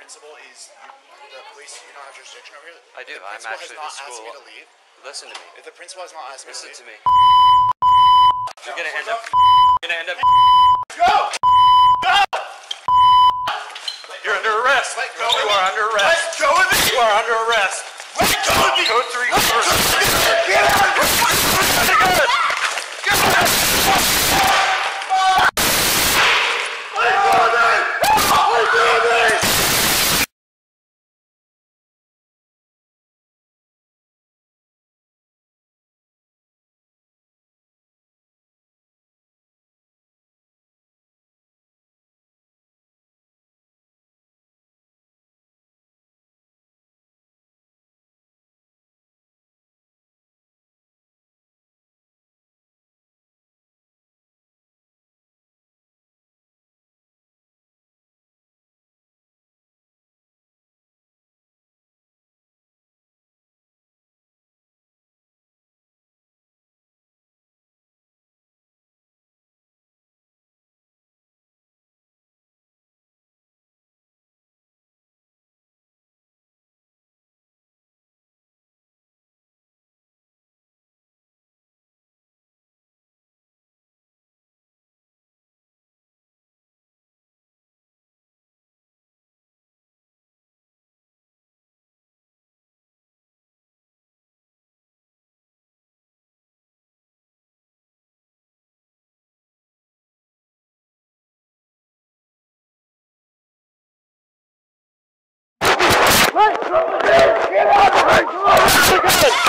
principal is the police. You don't have jurisdiction over here. I do. The I'm principal actually has not the school. asked me to leave. Listen to me. If the principal has not asked me Listen to leave. to me. You're gonna end up. You're gonna end up. Go! Go! You're under arrest. Let go You of are me. under arrest. Let go of me. You are under arrest. Let go of me. Code 3 first. Get out of here. Get out of here. Let go of me. Let go of me. Get out of here!